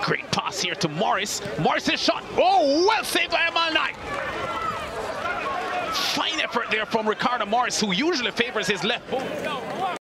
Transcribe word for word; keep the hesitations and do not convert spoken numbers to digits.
Great pass here to Morris. Morris's shot. Oh, well saved by Amal now. Fine effort there from Ricardo Morris, who usually favors his left foot.